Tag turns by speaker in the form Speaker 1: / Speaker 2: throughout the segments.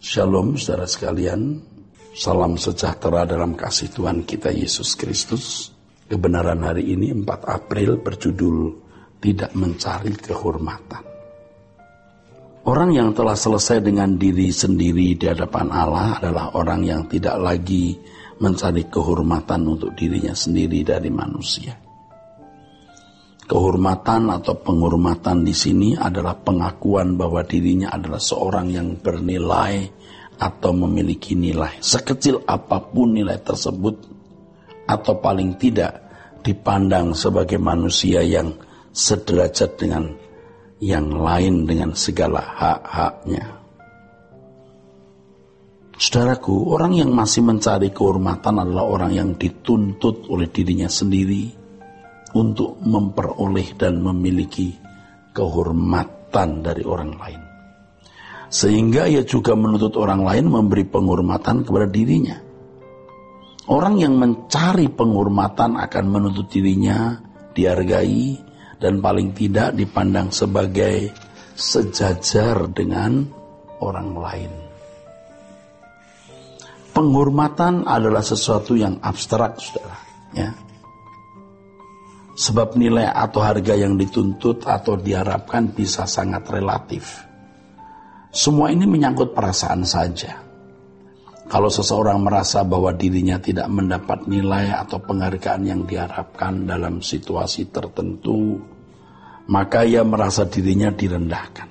Speaker 1: Shalom saudara sekalian, salam sejahtera dalam kasih Tuhan kita Yesus Kristus. Kebenaran hari ini 4 April berjudul Tidak Mencari Kehormatan. Orang yang telah selesai dengan diri sendiri di hadapan Allah adalah orang yang tidak lagi mencari kehormatan untuk dirinya sendiri dari manusia. Kehormatan atau penghormatan di sini adalah pengakuan bahwa dirinya adalah seorang yang bernilai atau memiliki nilai. Sekecil apapun nilai tersebut, atau paling tidak dipandang sebagai manusia yang sederajat dengan yang lain dengan segala hak-haknya. Saudaraku, orang yang masih mencari kehormatan adalah orang yang dituntut oleh dirinya sendiri untuk memperoleh dan memiliki kehormatan dari orang lain. Sehingga ia juga menuntut orang lain memberi penghormatan kepada dirinya. Orang yang mencari penghormatan akan menuntut dirinya dihargai dan paling tidak dipandang sebagai sejajar dengan orang lain. Penghormatan adalah sesuatu yang abstrak, saudara, ya. Sebab nilai atau harga yang dituntut atau diharapkan bisa sangat relatif. Semua ini menyangkut perasaan saja. Kalau seseorang merasa bahwa dirinya tidak mendapat nilai atau penghargaan yang diharapkan dalam situasi tertentu, maka ia merasa dirinya direndahkan.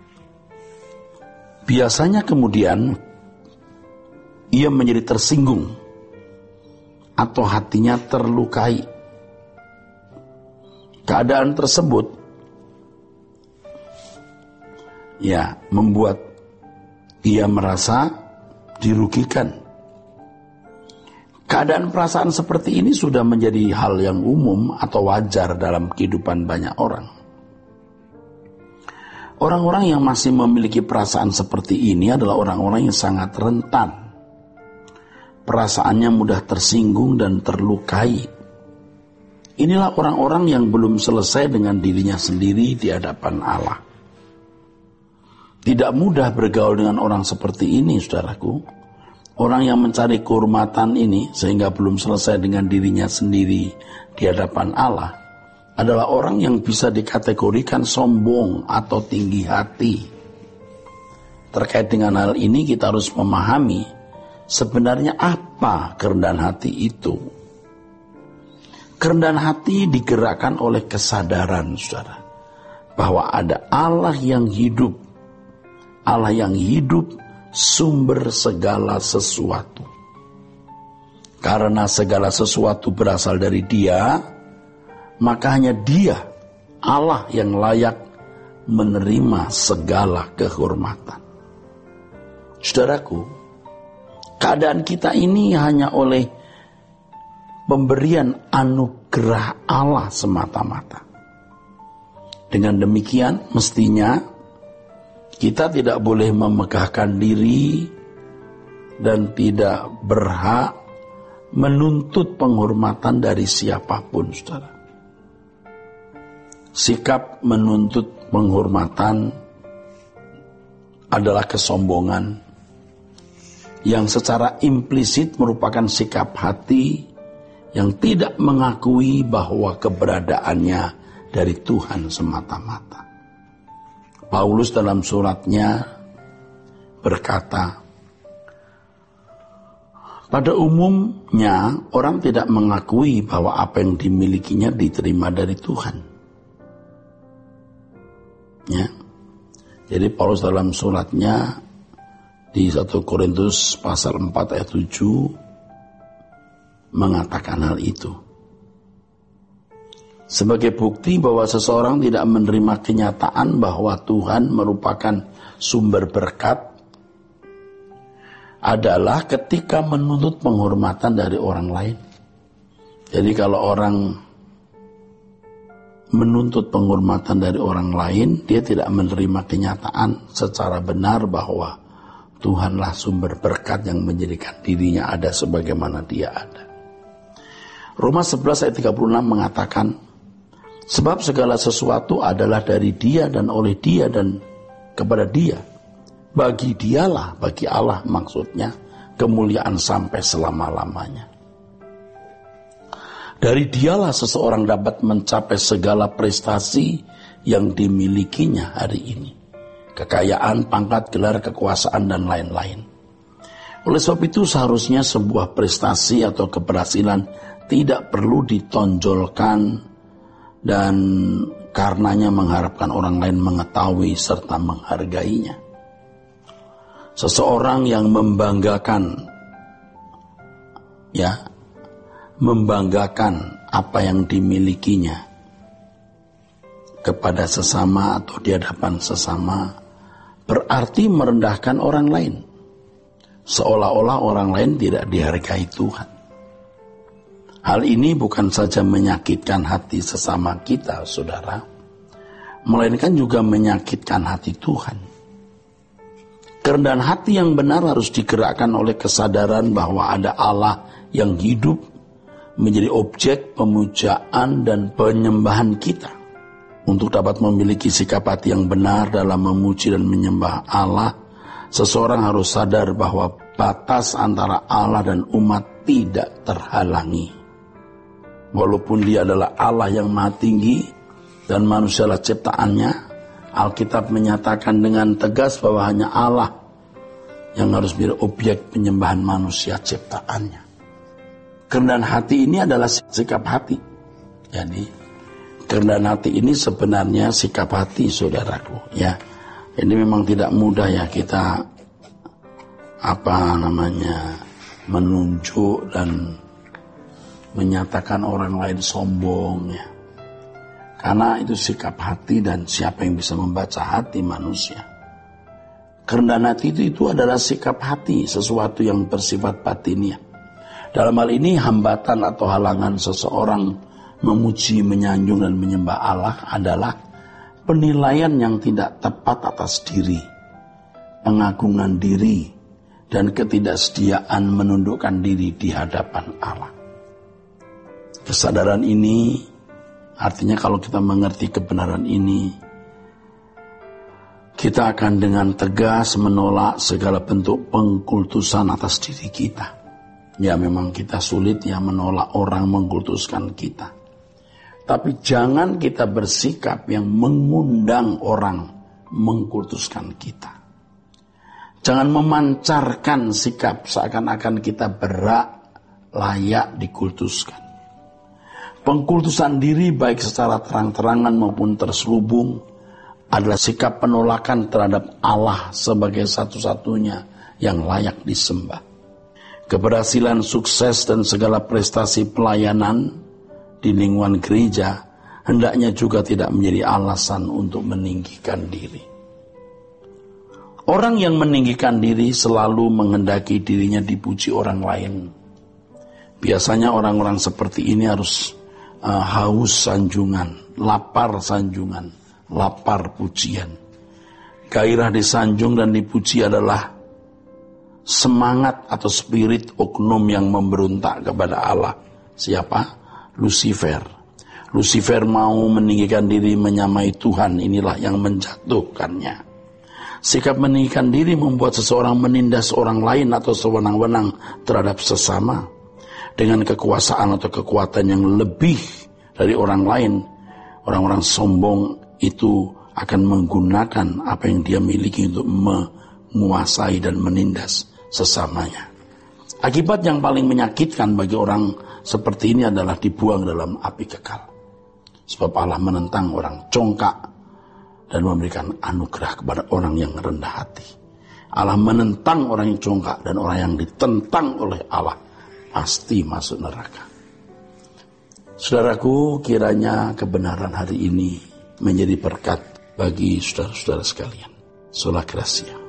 Speaker 1: Biasanya kemudian ia menjadi tersinggung atau hatinya terlukai. Keadaan tersebut membuat ia merasa dirugikan. Keadaan perasaan seperti ini sudah menjadi hal yang umum atau wajar dalam kehidupan banyak orang. Orang-orang yang masih memiliki perasaan seperti ini adalah orang-orang yang sangat rentan. Perasaannya mudah tersinggung dan terlukai. Inilah orang-orang yang belum selesai dengan dirinya sendiri di hadapan Allah. Tidak mudah bergaul dengan orang seperti ini, saudaraku. Orang yang mencari kehormatan ini sehingga belum selesai dengan dirinya sendiri di hadapan Allah adalah orang yang bisa dikategorikan sombong atau tinggi hati. Terkait dengan hal ini kita harus memahami sebenarnya apa kerendahan hati itu. Kerendahan hati digerakkan oleh kesadaran, saudara, bahwa ada Allah yang hidup. Allah yang hidup sumber segala sesuatu. Karena segala sesuatu berasal dari Dia, maka hanya Dia, Allah, yang layak menerima segala kehormatan. Saudaraku, keadaan kita ini hanya oleh pemberian anugerah Allah semata-mata. Dengan demikian, mestinya kita tidak boleh memegahkan diri dan tidak berhak menuntut penghormatan dari siapapun, saudara. Sikap menuntut penghormatan adalah kesombongan yang secara implisit merupakan sikap hati yang tidak mengakui bahwa keberadaannya dari Tuhan semata-mata. Paulus dalam suratnya berkata, pada umumnya orang tidak mengakui bahwa apa yang dimilikinya diterima dari Tuhan. Ya. Jadi Paulus dalam suratnya di 1 Korintus pasal 4 ayat 7 mengatakan hal itu. Sebagai bukti bahwa seseorang tidak menerima kenyataan bahwa Tuhan merupakan sumber berkat adalah ketika menuntut penghormatan dari orang lain. Jadi kalau orang menuntut penghormatan dari orang lain, dia tidak menerima kenyataan secara benar bahwa Tuhanlah sumber berkat yang menjadikan dirinya ada sebagaimana dia ada. Roma 11 ayat 36 mengatakan, sebab segala sesuatu adalah dari Dia dan oleh Dia dan kepada Dia. Bagi dialah, bagi Allah maksudnya, kemuliaan sampai selama-lamanya. Dari dialah seseorang dapat mencapai segala prestasi yang dimilikinya hari ini. Kekayaan, pangkat, gelar, kekuasaan, dan lain-lain. Oleh sebab itu seharusnya sebuah prestasi atau keberhasilan tidak perlu ditonjolkan dan karenanya mengharapkan orang lain mengetahui serta menghargainya. Seseorang yang membanggakan apa yang dimilikinya kepada sesama atau di hadapan sesama berarti merendahkan orang lain, seolah-olah orang lain tidak dihargai Tuhan. Hal ini bukan saja menyakitkan hati sesama kita, saudara, melainkan juga menyakitkan hati Tuhan. Kerendahan hati yang benar harus digerakkan oleh kesadaran bahwa ada Allah yang hidup menjadi objek pemujaan dan penyembahan kita. Untuk dapat memiliki sikap hati yang benar dalam memuji dan menyembah Allah, seseorang harus sadar bahwa batas antara Allah dan umat tidak terhalangi. Walaupun dia adalah Allah yang maha tinggi dan manusialah ciptaannya, Alkitab menyatakan dengan tegas bahwa hanya Allah yang harus menjadi objek penyembahan manusia ciptaannya. Kerendahan hati ini adalah sikap hati. Jadi kerendahan hati ini sebenarnya sikap hati, saudaraku. Ya, ini memang tidak mudah ya kita menunjuk dan menyatakan orang lain sombong ya. Karena itu sikap hati dan siapa yang bisa membaca hati manusia. Kerendahan hati itu adalah sikap hati, sesuatu yang bersifat batiniah. Dalam hal ini hambatan atau halangan seseorang memuji, menyanjung dan menyembah Allah adalah penilaian yang tidak tepat atas diri, pengagungan diri, dan ketidaksediaan menundukkan diri di hadapan Allah. Kesadaran ini artinya kalau kita mengerti kebenaran ini, kita akan dengan tegas menolak segala bentuk pengkultusan atas diri kita. Ya memang kita sulit ya menolak orang mengkultuskan kita. Tapi jangan kita bersikap yang mengundang orang mengkultuskan kita. Jangan memancarkan sikap seakan-akan kita berhak layak dikultuskan. Pengkultusan diri baik secara terang-terangan maupun terselubung adalah sikap penolakan terhadap Allah sebagai satu-satunya yang layak disembah. Keberhasilan, sukses, dan segala prestasi pelayanan di lingkungan gereja hendaknya juga tidak menjadi alasan untuk meninggikan diri. Orang yang meninggikan diri selalu menghendaki dirinya dipuji orang lain. Biasanya orang-orang seperti ini harus haus sanjungan, lapar sanjungan, lapar pujian. Gairah disanjung dan dipuji adalah semangat atau spirit oknum yang memberontak kepada Allah. Siapa? Lucifer. Lucifer mau meninggikan diri menyamai Tuhan, inilah yang menjatuhkannya. Sikap meninggikan diri membuat seseorang menindas orang lain atau sewenang-wenang terhadap sesama. Dengan kekuasaan atau kekuatan yang lebih dari orang lain, orang-orang sombong itu akan menggunakan apa yang dia miliki untuk menguasai dan menindas sesamanya. Akibat yang paling menyakitkan bagi orang seperti ini adalah dibuang dalam api kekal. Sebab Allah menentang orang congkak dan memberikan anugerah kepada orang yang rendah hati. Allah menentang orang yang congkak dan orang yang ditentang oleh Allah pasti masuk neraka. Saudaraku, kiranya kebenaran hari ini menjadi berkat bagi saudara-saudara sekalian. Sola Gracia.